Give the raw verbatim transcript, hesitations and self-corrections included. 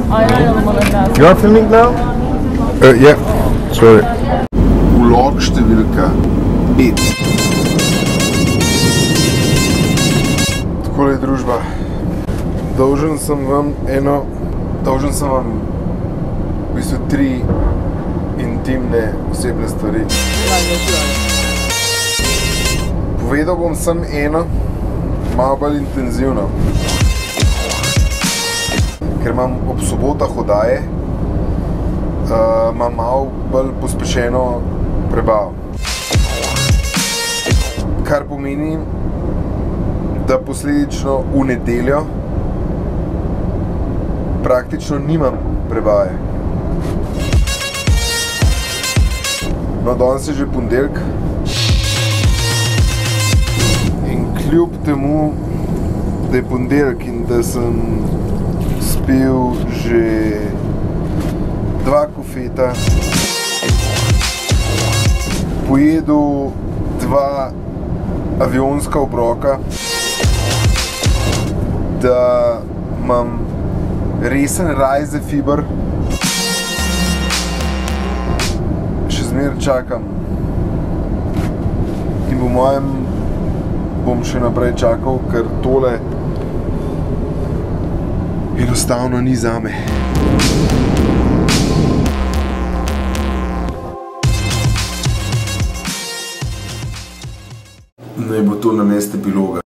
You are filming now? Uh, yeah, sorry. Vlog številka pet. Takole je družba. Dolžen sem vam eno, dolžen sem vam v bistvu tri intimne osebne stvari. Povedal bom sem eno, malo bolj intenzivno. Ker imam ob sobotah oddaje, uh, imam malo bolj pospešeno prebavo. Kar pomeni, da posledično v nedeljo praktično nimam prebave. No, danes je že ponedeljek in kljub temu, da je ponedeljek in da sem spil že dva kofeta, pojedel dva avionska obroka, da imam resen Reisefiber, še zmeraj čakam in po mojem bom še naprej čakal, ker tole enostavno ni zame. Naj bo to namesto epiloga.